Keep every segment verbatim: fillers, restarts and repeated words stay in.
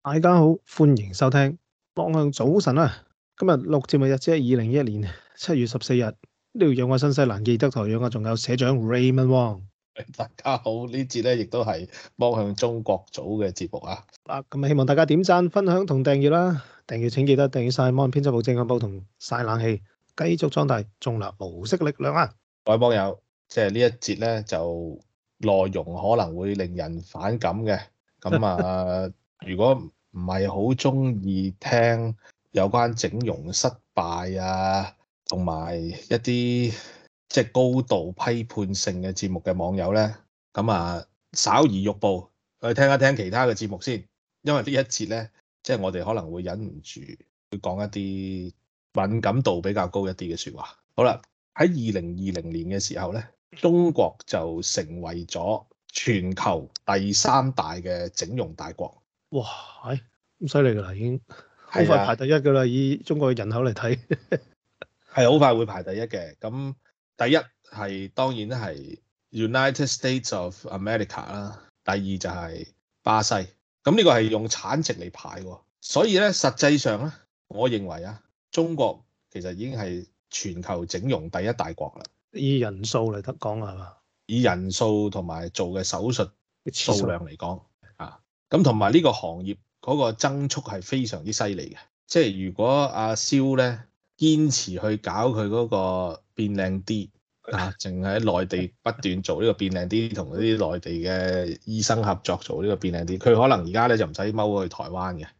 大家好，歡迎收聽望向早晨啊！今日錄節目日子係二零二一年七月十四日，呢度有我新西蘭記得台，有我仲有社長 Raymond Wong。 大家好，呢節咧亦都係望向中國組嘅節目啊！ 啊，咁希望大家點讚、分享同訂閱啦。訂閱請記得訂閱晒 Mon 編輯部、正向報同晒冷氣，繼續壯大中立無色力量啊！ 各位網友，即係呢一節咧就內容可能會令人反感嘅，咁啊，如果唔係好中意聽有關整容失敗啊，同埋一啲即係高度批判性嘅節目嘅網友咧，咁啊稍移玉步去聽一聽其他嘅節目先，因為呢一節咧，即係我哋可能會忍唔住會講一啲敏感度比較高一啲嘅説話。好啦。喺二零二零年嘅時候咧，中國就成為咗全球第三大嘅整容大國。 哇，係咁犀利噶啦，已經好係啊， 快排第一噶啦，以中國嘅人口嚟睇， 係好快會排第一嘅。咁第一係當然係 United States of America 啦，第二就係巴西。咁呢個係用產值嚟排喎，所以咧實際上咧，我認為啊，中國其實已經係全球整容第一大國啦， 以人數嚟得講係嘛？ 以人數同埋做嘅手術數量嚟講啊，咁同埋呢個行業嗰個增速係非常之犀利嘅。即係如果阿蕭咧堅持去搞佢嗰個變靚啲啊，淨係喺內地不斷做呢個變靚啲，同嗰啲內地嘅醫生合作做呢個變靚啲，佢可能而家咧就唔使踎去台灣嘅。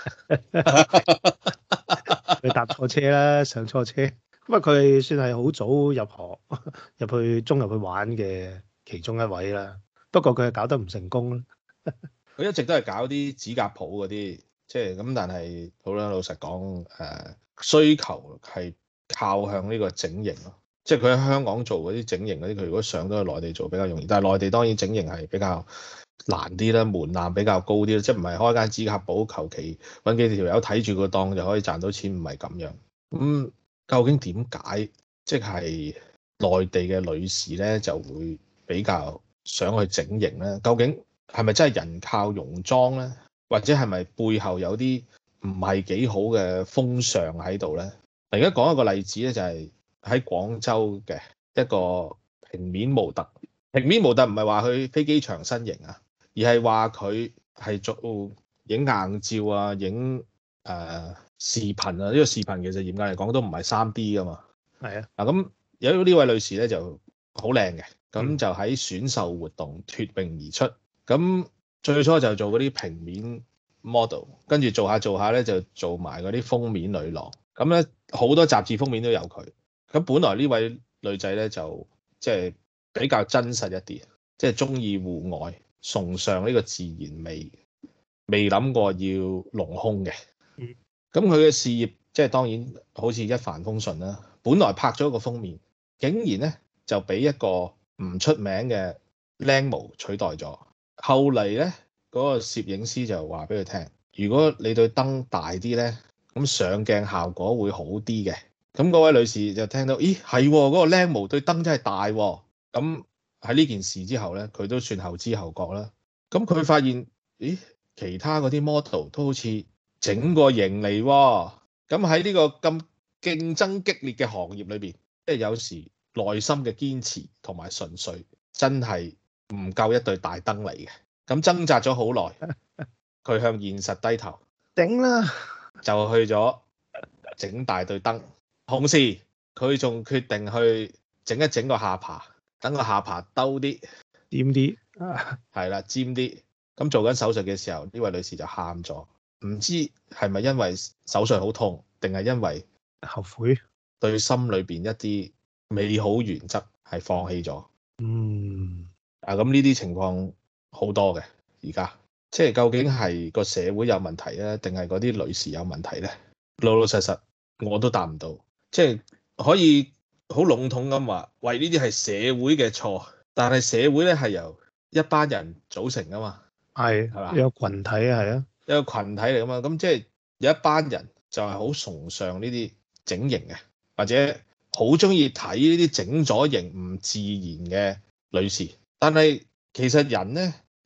佢搭錯車啦，上錯車。咁啊，佢算係好早入行入去中入去玩嘅其中一位啦。不過佢係搞得唔成功啦。 佢一直都係搞啲指甲鋪嗰啲，即係咁，但係好啦，老實講，誒、呃、需求係靠向呢個整形咯。即係佢喺香港做嗰啲整形嗰啲，佢如果上到去內地做比較容易。但係內地當然整形係比較難啲啦，門檻比較高啲啦，即係唔係開間指甲鋪，求其揾幾條友睇住個檔就可以賺到錢，唔係咁樣。咁、嗯、究竟點解即係內地嘅女士咧就會比較想去整形咧？究竟係咪真係人靠容妝咧？或者係咪背後有啲唔係幾好嘅風尚喺度咧？而家講一個例子咧，就係喺廣州嘅一個平面模特。平面模特唔係話去飛機場身形啊，而係話佢係做影硬照啊、影誒、呃、視頻啊。呢個視頻其實嚴格嚟講都唔係三 D 噶嘛。 係啊， 嗱咁有呢位女士咧就好靚嘅，咁嗯就喺選秀活動脫穎而出。咁最初就做嗰啲平面 model，跟住做下做下咧就做埋嗰啲封面女郎。咁咧好多雜誌封面都有佢。咁本來呢位女仔咧就即係比較真實一啲，即係中意戶外，崇尚呢個自然美，未諗過要隆胸嘅。咁佢嘅事業即係當然好似一帆風順啦。本來拍咗一個封面，竟然咧就俾一個唔出名嘅靚模取代咗。後嚟咧嗰個攝影師就話俾佢聽，如果你對燈大啲咧，咁上鏡效果會好啲嘅。咁嗰位女士就聽到，咦係嗰個靚模對燈真係大喎。咁喺呢件事之後咧，佢都算後知後覺啦。咁佢發現，咦其他嗰啲 model 都好似整個型嚟喎。咁喺呢個咁競爭激烈嘅行業裏邊，即係有時內心嘅堅持同埋純粹真係唔夠一對大燈嚟嘅。咁掙扎咗好耐，佢向現實低頭， 整啦， 就去咗整大對燈。同時佢仲決定去整一整個下巴，等個下巴兜啲掂啲， 係啦，尖啲。咁做緊手術嘅時候，呢位女士就喊咗，唔知係咪因為手術好痛，定係因為後悔。 對心裏邊一啲美好原則係放棄咗。 嗯， 啊，咁呢啲情況好多嘅，而家即係究竟係個社會有問題咧，定係嗰啲女士有問題咧？老老實實我都答唔到，即係可以好籠統咁話，喂，呢啲係社會嘅錯，但係社會咧係由一班人組成噶嘛， 係係嘛？ 有群體啊，係啊， 一個群體嚟噶嘛，咁即係有一班人就係好崇尚呢啲整形嘅，或者好中意睇呢啲整咗型唔自然嘅女士。但係其實人咧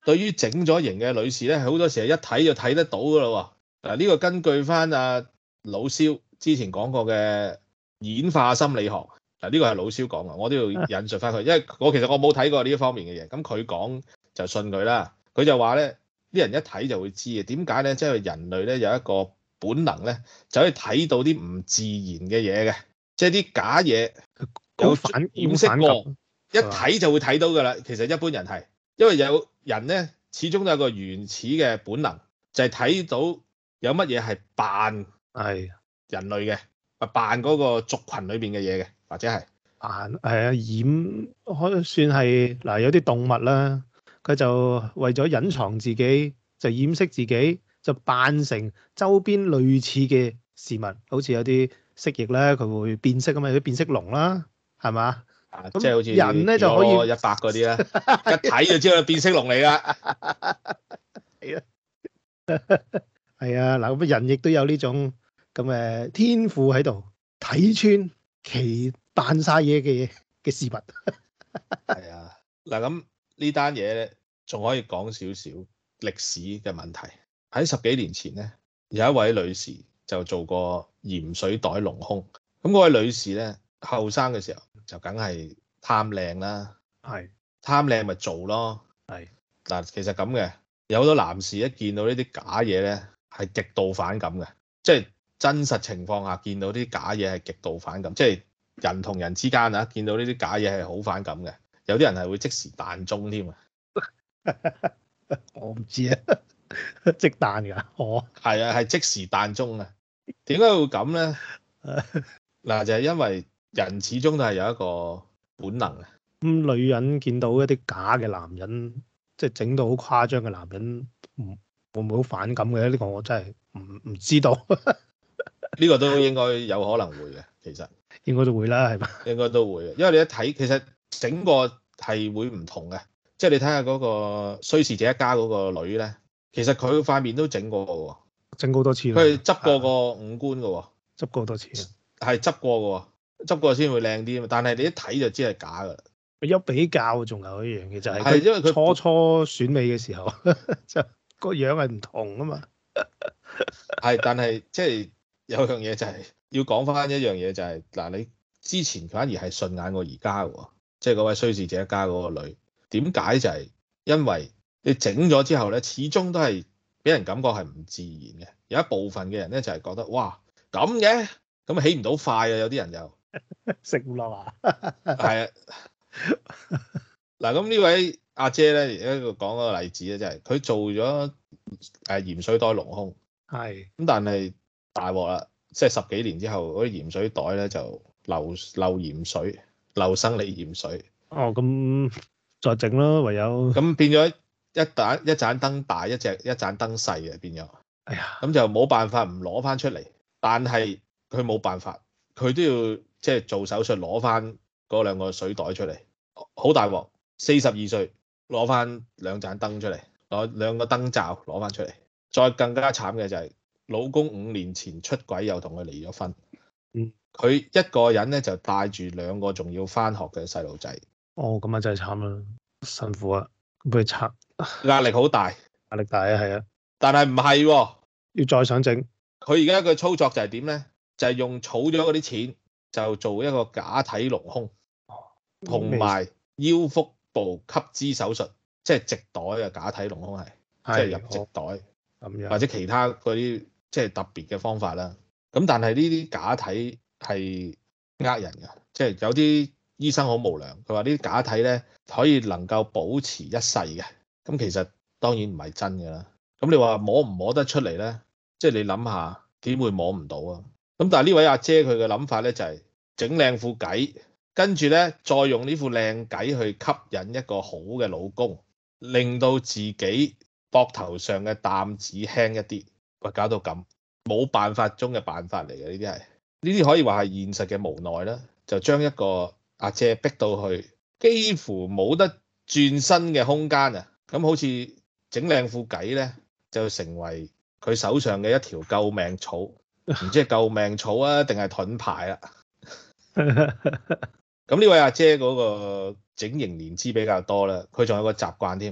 對於整咗形嘅女士咧，好多時係一睇就睇得到噶啦喎。嗱，呢個根據翻阿老蕭之前講過嘅演化心理學，嗱呢個係老蕭講嘅，我都要引述翻佢，因為我其實我冇睇過呢一方面嘅嘢，咁佢講就信佢啦。佢就話咧，啲人一睇就會知嘅，點解咧？即係人類咧有一個本能咧，就可以睇到啲唔自然嘅嘢嘅，即係啲假嘢有反掩飾過，一吧睇就會睇到㗎啦。其實一般人係，因為有人咧始終都有個原始嘅本能，就係睇到有乜嘢係扮係人類嘅，啊扮嗰個族群裏邊嘅嘢嘅，或者係扮係啊掩，可算係嗱有啲動物啦，佢就為咗隱藏自己，就掩飾自己，就扮成周邊類似嘅事物，好似有啲蜥蜴咧，佢會變色啊嘛，有啲變色龍啦，係嘛？ 啊， 咁即係好似人咧就可以一百嗰啲啦，一睇就知道變色龍嚟㗎。 係啊，係啊，嗱咁人亦都有呢種咁嘅天賦喺度，睇穿其扮晒嘢嘅嘅事物。 係啊，嗱咁呢單嘢咧，仲可以講少少歷史嘅問題。喺十幾年前咧，有一位女士就做過鹽水袋隆胸。咁嗰位女士咧，後生嘅時候就梗係貪靚啦， 係貪靚咪做咯。 係嗱，其實咁嘅，有好多男士一見到呢啲假嘢咧，係極度反感嘅，即係真實情況下見到啲假嘢係極度反感，即係人同人之間啊，見到呢啲假嘢係好反感嘅，有啲人係會即時彈中添啊。 我唔知啊，即彈㗎，我係啊，係即時彈中啊。點解會咁咧？嗱，就係因為人始終都係有一個本能啊。 咁女人見到一啲假嘅男人，即係整到好誇張嘅男人，唔會唔會好反感嘅咧？呢個我真係唔唔知道。 呢個都應該有可能會嘅，其實應該都會啦，係嘛？ 應該都會嘅，因為你一睇其實整個係會唔同嘅，即係你睇下嗰個衰事者一家嗰個女咧，其實佢塊面都整過嘅喎， 整好多次啦。 佢係執過個五官嘅喎， 執過好多次， 係執過嘅喎，執過先會靚啲啊嘛。但係你一睇就知係假㗎啦。 有比較，仲有一樣嘢就係係因為佢初初選美嘅時候，就個樣係唔同啊嘛。 係，但係即係有樣嘢就係、是、要講翻一樣嘢就係、是、嗱，你之前反而係順眼過而家嘅喎，即係嗰位衰事者一家嗰個女，點解就係因為你整咗之後咧，始終都係俾人感覺係唔自然嘅。有一部分嘅人咧就係、是、覺得哇咁嘅，咁起唔到快啊，有啲人又食唔落啊。 係啊。嗱，咁呢位阿姐咧，而家講嗰個例子咧，就係佢做咗誒鹽水袋隆胸， 係咁但係大鑊啦，即係十幾年之後嗰啲鹽水袋咧就漏漏鹽水，漏生理鹽水。 哦，咁再整咯，唯有咁變咗一盞一盞燈大，一隻一盞燈細嘅變咗。 哎呀， 咁就冇辦法唔攞翻出嚟，但係佢冇辦法，佢都要即係做手術攞翻嗰兩個水袋出嚟。好大鑊，四十二歲攞翻兩盞燈出嚟，攞兩個燈罩攞翻出嚟。再更加慘嘅就係老公五年前出軌，又同佢離咗婚。 嗯， 佢一個人咧就帶住兩個仲要翻學嘅細路仔。 哦，咁啊真係慘啦，辛苦啊，俾佢拆， 壓力好大， 壓力大啊，係啊， 但係唔係喎， 要再想整， 佢而家嘅操作就係點咧？就係、是、用儲咗嗰啲錢，就做一個假體隆胸。同埋腰腹部吸脂手術，即係直袋嘅假體隆胸係，即係入直袋咁樣， 或者其他嗰啲即係特別嘅方法啦。咁但係呢啲假體係呃人㗎，即係有啲醫生好無良，佢話呢啲假體咧可以能夠保持一世嘅。咁其實當然唔係真㗎啦。咁你話摸唔摸得出嚟咧？即係你諗下點會摸唔到啊？咁但係呢位阿姐佢嘅諗法咧就係整靚副計。跟住咧，再用呢副靚計去吸引一個好嘅老公，令到自己膊頭上嘅擔子輕一啲。喂，搞到咁，冇辦法中嘅辦法嚟嘅，呢啲係呢啲可以話係現實嘅無奈啦。就將一個阿姐逼到去幾乎冇得轉身嘅空間啊！咁好似整靚副計咧，就成為佢手上嘅一條救命草，唔知係救命草啊，定係盾牌啊？咁呢位阿姐嗰個整形年資比較多啦，佢仲有個習慣添，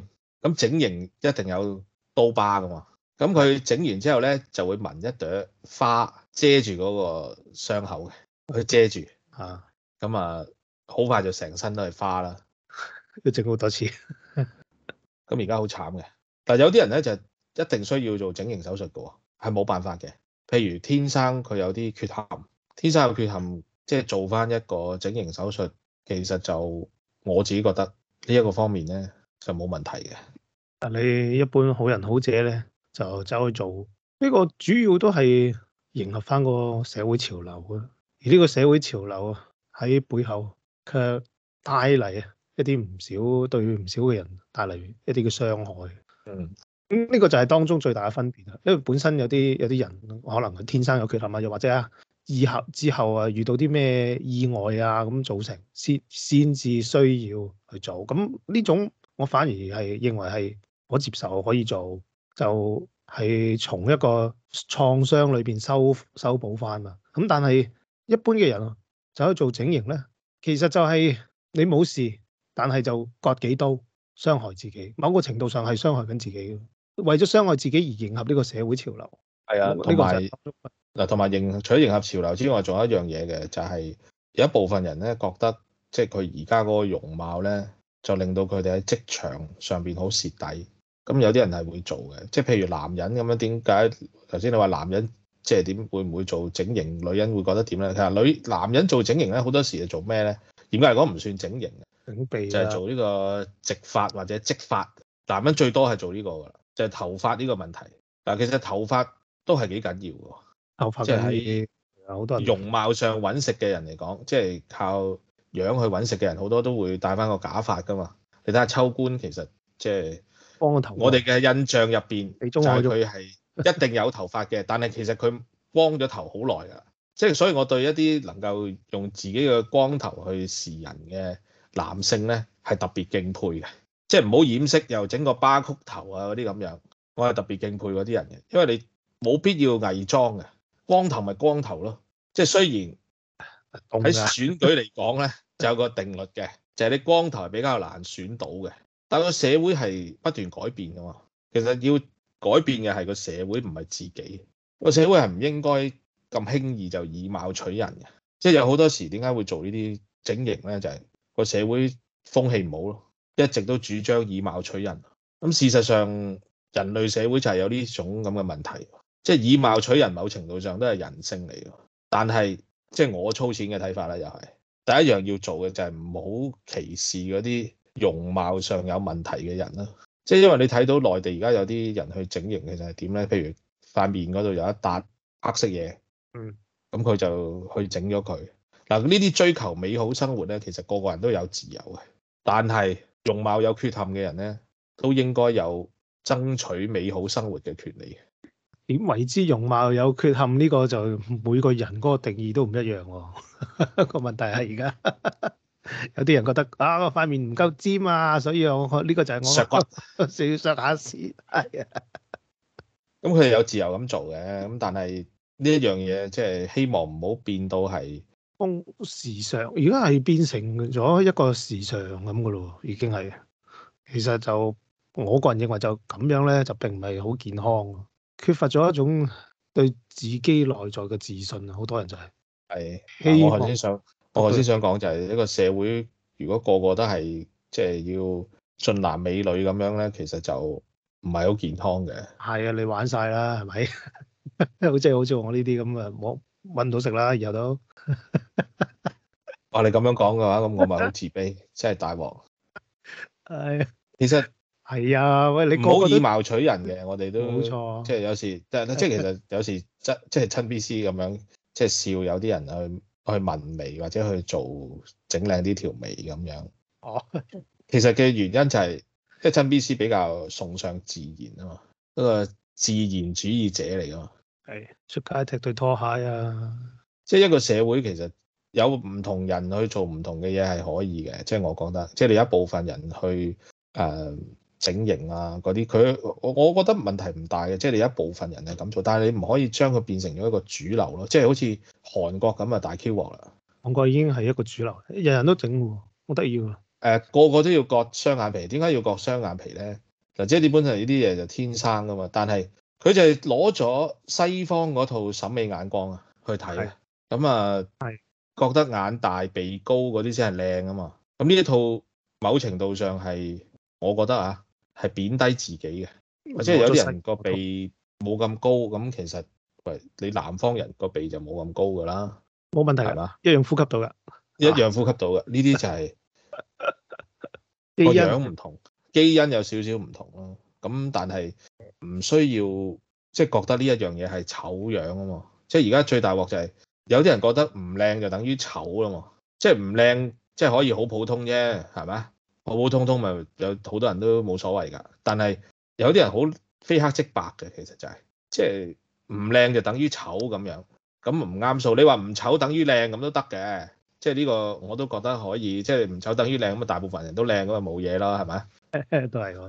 咁整形一定有刀疤噶嘛。咁佢整完之後咧，就會紋一朵花遮住嗰個傷口嘅，佢遮住。 啊， 咁啊，好快就成身都係花啦。 要整好多次。 咁而家好慘嘅，但係有啲人咧就一定需要做整形手術嘅喎，係冇辦法嘅。譬如天生佢有啲缺陷，天生有缺陷，即係做翻一個整形手術，其實就我自己覺得呢一個方面咧就冇問題嘅。 但你一般好人好者咧，就走去做呢個，主要都係迎合翻個社會潮流啊。而呢個社會潮流啊，喺背後卻帶嚟啊一啲唔少對唔少嘅人帶嚟一啲嘅傷害。 嗯， 咁呢個就係當中最大嘅分別啦。因為本身有啲有啲人可能佢天生有缺陷啊，又或者啊以後之後啊遇到啲咩意外啊咁造成，先先至需要去做。咁呢種我反而係認為係可接受可以做，就係從一個創傷裏邊修修補翻嘛。咁但係一般嘅人啊走去做整形咧，其實就係你冇事，但係就割幾刀傷害自己，某個程度上係傷害緊自己嘅。為咗傷害自己而迎合呢個社會潮流， 係啊， 呢個就同埋係嗱，同埋迎除咗迎合潮流之外，仲有一樣嘢嘅，就係有一部分人咧覺得，即係佢而家嗰個容貌咧，就令到佢哋喺職場上邊好蝕底。咁有啲人係會做嘅，即係譬如男人咁樣，點解頭先你話男人即係點會唔會做整形，女人會覺得點咧？其實女男人做整形咧，好多時係做咩咧？嚴格嚟講唔算整形嘅， 整鼻就係啊， 做呢個植髮或者織髮。男人最多係做呢個㗎啦，就係頭髮呢個問題。嗱，其實頭髮都係幾緊要㗎， 頭髮即係緊喺要，好多人容貌上揾食嘅人嚟講，即係靠樣去揾食嘅人，好多都會戴翻個假髮㗎嘛。你睇下秋官，其實即係幫個頭我哋嘅印象入邊你就係中我咗佢係一定有頭髮嘅，但係其實佢光咗頭好耐㗎。即係所以我對一啲能夠用自己嘅光頭去示人嘅男性咧，係特別敬佩嘅。即係唔好掩飾又整個巴曲頭啊嗰啲咁樣，我係特別敬佩嗰啲人嘅，因為你冇必要偽裝嘅，光頭咪光頭咯。即係雖然喺選舉嚟講咧，就有個定律嘅，就係你光頭係比較難選到嘅。但個社會係不斷改變㗎嘛，其實要改變嘅係個社會，唔係自己。個社會係唔應該咁輕易就以貌取人嘅。即係有好多時點解會做呢啲整形咧？就係個社會風氣唔好咯。一直都主張以貌取人，咁事實上人類社會就係有呢種咁嘅問題，即係以貌取人，某程度上都係人性嚟嘅。但係即係我粗淺嘅睇法啦，又係第一樣要做嘅就係唔好歧視嗰啲容貌上有問題嘅人啦。即係因為你睇到內地而家有啲人去整形，其實係點咧？譬如塊面嗰度有一笪黑色嘢， 嗯， 咁佢就去整咗佢。嗱，呢啲追求美好生活咧，其實個個人都有自由嘅，但係容貌有缺陷嘅人咧，都應該有爭取美好生活嘅權利。 點為之容貌有缺陷？呢個就每個人嗰個定義都唔一樣喎。個問題係而家有啲人覺得啊，塊面唔夠尖啊，所以我呢個就係我削骨， 需要削下先。係啊， 咁佢哋有自由咁做嘅，咁但係呢一樣嘢即係希望唔好變到係風時尚，而家係變成咗一個時尚咁噶咯，已經係。其實就我個人認為就咁樣咧，就並唔係好健康，缺乏咗一種對自己內在嘅自信啊！好多人就係、 係。 希望我頭先想，我頭先想講就係一個社會，如果個個都係即係要俊男美女咁樣咧，其實就唔係好健康嘅。 係啊，你玩晒啦，係咪？好似好似我呢啲咁啊，冇揾唔到食啦，以後都哇！你咁樣講嘅話，咁我咪好自卑，真係大鑊。 係其實係啊，喂，你唔個個都好以貌取人嘅，我哋都冇錯即係有時，即係即係其實有時即即係親 B C 咁樣，即係笑有啲人去去紋眉或者去做整靚啲條眉咁樣。 哦， 其實嘅原因就係即係親 B C 比較崇尚自然啊嘛，一個自然主義者嚟噶嘛。 係出街踢對拖鞋啊， 即係一個社會其實有唔同人去做唔同嘅嘢係可以嘅，即係我覺得，即係你有一部分人去誒、呃、整形啊嗰啲，佢我我覺得問題唔大嘅，即係你有一部分人係咁做，但係你唔可以將佢變成咗一個主流咯，即係好似韓國咁啊大 Q 鑊啦， 韓國已經係一個主流，人人都整喎，好得意喎。 誒個個都要割雙眼皮，點解要割雙眼皮咧？ 嗱，即係呢本係呢啲嘢就天生噶嘛，但係佢就係攞咗西方嗰套審美眼光啊去睇啊，咁啊覺得眼大鼻高嗰啲先係靚啊嘛，咁呢一套某程度上係我覺得啊係貶低自己嘅，即係有啲人個鼻冇咁高，咁其實喂你南方人個鼻就冇咁高噶啦， 冇問題係嘛，一樣呼吸到噶， 一樣呼吸到嘅，呢啲就係個基因樣唔同，基因有少少唔同咯。咁但係唔需要即係覺得呢一樣嘢係醜樣啊嘛。即係而家最大鑊就係有啲人覺得唔靚就等於醜啦嘛。即係唔靚即係可以好普通啫，係咪？普普通通咪有好多人都冇所謂㗎。但係有啲人好非黑即白嘅，其實就係、是、即係唔靚就等於醜咁樣，咁唔啱數。你話唔醜等於靚咁都得嘅。即係呢個我都覺得可以，即係唔醜等於靚咁啊！大部分人都靚咁啊，冇嘢啦，係咪？ 都係喎。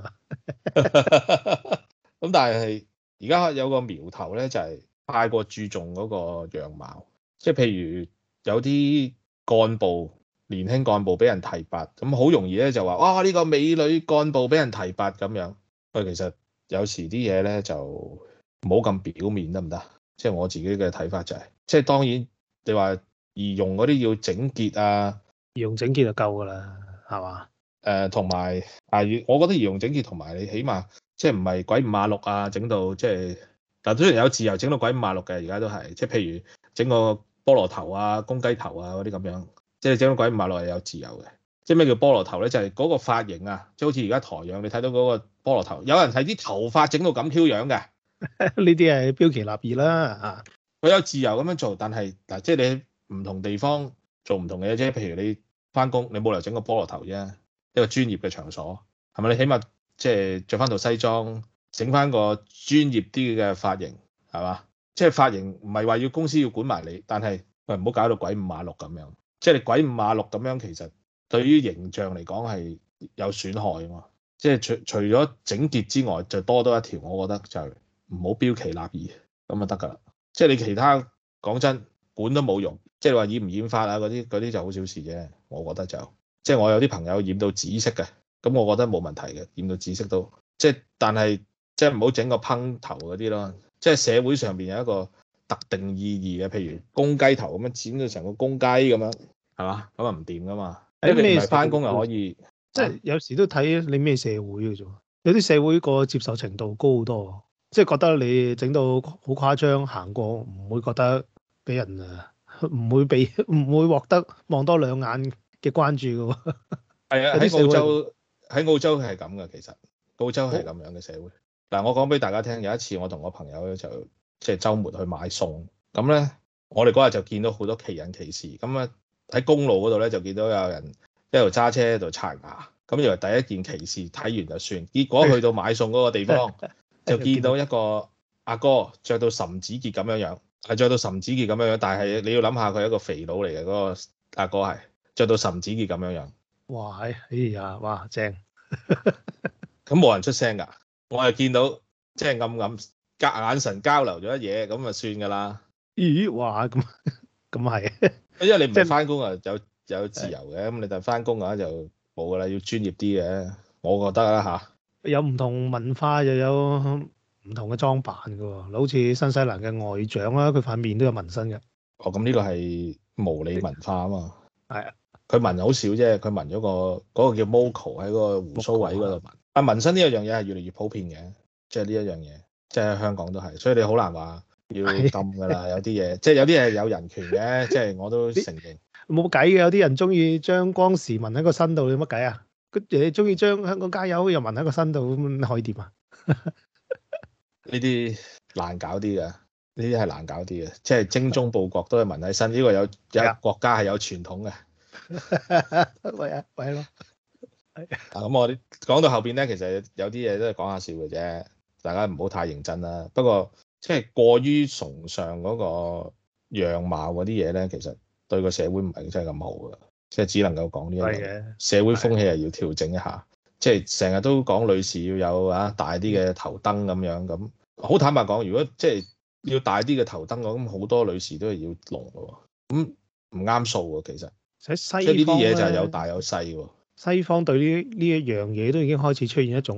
咁但係而家有個苗頭咧，就係太過注重嗰個樣貌，即係譬如有啲幹部、年輕幹部俾人提拔，咁好容易咧就話哇呢個美女幹部俾人提拔咁樣。喂，其實有時啲嘢咧就唔好咁表面得唔得？即係我自己嘅睇法就係，即係當然你話。儀容嗰啲要整潔啊， 儀容整潔就夠噶啦，係嘛？ 誒同埋啊，我覺得儀容整潔同埋你起碼即係唔係鬼五馬六啊，整到即係，但雖然有自由整到鬼五馬六嘅，而家都係即係譬如整個菠蘿頭啊、公雞頭啊嗰啲咁樣，即係整到鬼五馬六係有自由嘅。即係咩叫菠蘿頭咧？就係、是、嗰個髮型啊，即係好似而家台樣，你睇到嗰個菠蘿頭，有人係啲頭髮整到咁 Q 樣嘅，呢啲係標奇立異啦嚇。 佢有自由咁樣做，但係嗱，即係你。唔同地方做唔同嘅嘢啫，譬如你翻工，你冇理由整個菠蘿頭啫，一個專業嘅場所，係咪？你起碼即係着翻套西裝，整翻個專業啲嘅髮型，係嘛？即係髮型唔係話要公司要管埋你，但係喂唔好搞到鬼五馬六咁樣，即係你鬼五馬六咁樣，其實對於形象嚟講係有損害啊嘛。即係除除咗整潔之外，就多多一條，我覺得就唔好標奇立異咁就得㗎啦。即係你其他講真管都冇用。即係話染唔染髮啊嗰啲嗰啲就好小事啫，我覺得就即係我有啲朋友染到紫色嘅，咁我覺得冇問題嘅，染到紫色都即係，但係即係唔好整個烹頭嗰啲咯。即係社會上邊有一個特定意義嘅，譬如公雞頭咁樣剪到成個公雞咁樣，係嘛？咁啊唔掂噶嘛。誒你唔係翻工又可以， 即係有時都睇你咩社會嘅啫。有啲社會個接受程度高好多，即係覺得你整到好誇張，行過唔會覺得俾人啊。唔會被唔會獲得望多兩眼嘅關注嘅喎。 係啊，喺澳洲喺澳洲係咁嘅，其實澳洲係咁樣嘅社會。嗱，我講俾大家聽，有一次我同我朋友咧就即係週末去買餸，咁咧我哋嗰日就見到好多奇人奇事。咁啊喺公路嗰度咧就見到有人一路揸車喺度刷牙，咁以為第一件奇事睇完就算，結果去到買餸嗰個地方就見到一個阿哥着到岑子傑咁樣樣。係着到岑子傑咁樣樣，但係你要諗下佢係一個肥佬嚟嘅，嗰個阿哥係着到岑子傑咁樣樣。 哇！哎呀，哇正！ 咁冇人出聲㗎，我係見到即係暗暗隔眼神交流咗一嘢，咁就算㗎啦。 咦？哇！咁咁係， 因為你唔係翻工啊，有有自由嘅，咁你但係翻工嘅話就冇㗎啦，要專業啲嘅，我覺得啦嚇。 有唔同文化又有唔同嘅裝扮㗎喎，好似新西蘭嘅外長啦，佢塊面都有紋身嘅。 哦，咁呢個係毛利文化啊嘛。 係啊， 佢紋好少啫，佢紋咗個嗰個叫 Moco 喺嗰個胡鬚位嗰度紋。啊，紋身呢一樣嘢係越嚟越普遍嘅，即係呢一樣嘢，即係香港都係，所以你好難話要禁㗎啦。有啲嘢，即係有啲嘢有人權嘅，即係我都承認。冇計嘅，有啲人中意將光時紋喺個身度，有乜計啊？佢哋中意將香港加油又紋喺個身度，咁可以點啊？ 呢啲難搞啲嘅，呢啲係難搞啲嘅，即係精忠報國都係紋喺身，呢個有有國家係有傳統嘅。 喂啊，喂咯。 啊，咁我哋講到後邊咧，其實有啲嘢都係講下笑嘅啫，大家唔好太認真啦。不過即係過於崇尚嗰個樣貌嗰啲嘢咧，其實對個社會唔係真係咁好嘅，即係只能夠講呢一樣。社會風氣係要調整一下。即係成日都講女士要有啊大啲嘅頭燈咁樣，咁好坦白講，如果即係要大啲嘅頭燈，咁好多女士都係要濃嘅喎，咁唔啱數喎其實。 喺西方即係呢啲嘢就係有大有細喎。 西方對呢呢一樣嘢都已經開始出現一種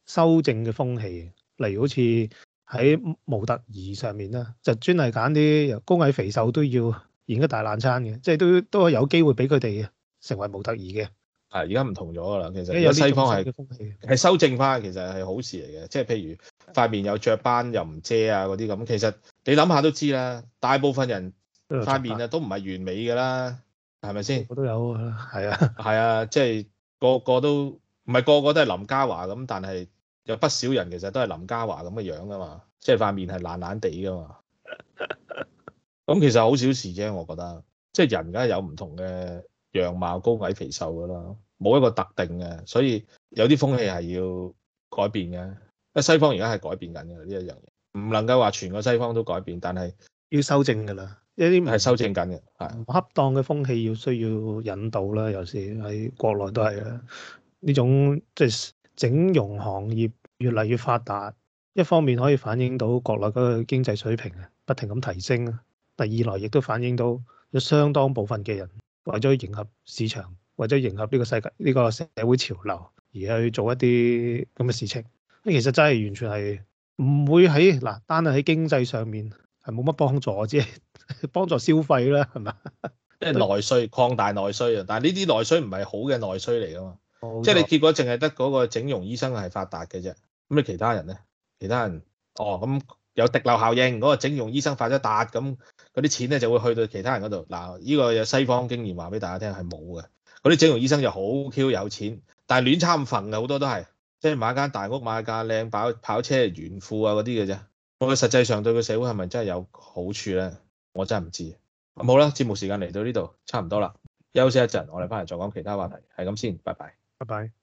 修正嘅風氣，例如好似喺模特兒上面啦，就專係揀啲高矮肥瘦都要演一大爛餐嘅，即係都都係有機會俾佢哋成為模特兒嘅。 係而家唔同咗㗎啦，其實而家有而家西方係呢種新嘅風氣， 係修正翻，其實係好事嚟嘅。即係譬如塊面有雀斑又唔遮啊嗰啲咁，其實你諗下都知啦。大部分人塊面啊都唔係完美㗎啦，係咪先？ 我都有啊，係啊， 係啊，即係個個都唔係個個都係林家華咁，但係有不少人其實都係林家華咁嘅樣㗎嘛，即係塊面係爛爛地㗎嘛。咁其實好小事啫，我覺得。即係人梗係有唔同嘅樣貌，高矮肥瘦㗎啦，冇一個特定嘅，所以有啲風氣係要改變嘅。因為西方而家係改變緊嘅呢一樣嘢，唔能夠話全個西方都改變，但係要修正㗎啦。一啲係修正緊嘅，係唔恰當嘅風氣要需要引導啦，有時喺國內都係啦。呢種即係整容行業越嚟越發達，一方面可以反映到國內嗰個經濟水平啊不停咁提升啊，但二來亦都反映到有相當部分嘅人為咗迎合市場，為咗迎合呢個世界呢個社會潮流而去做一啲咁嘅事情。其實真係完全係唔會喺嗱，單係喺經濟上面係冇乜幫助，只係幫助消費啦，係咪？ 即係內需擴大內需啊！但係呢啲內需唔係好嘅內需嚟㗎嘛， 冇錯即係你結果淨係得嗰個整容醫生係發達嘅啫。咁你其他人咧？其他人哦咁有滴流效應，嗰個整容醫生發咗達，咁嗰啲錢咧就會去到其他人嗰度。嗱，呢個有西方經驗話俾大家聽係冇嘅。嗰啲整容醫生就好 Q 有錢，但係亂差咁份嘅好多都係，即係買間大屋買架靚跑跑車炫富啊嗰啲嘅啫。我實際上對個社會係咪真係有好處咧？我真係唔知。咁好啦，節目時間嚟到呢度差唔多啦，休息一陣，我哋翻嚟再講其他話題，係咁先，拜拜。 拜拜。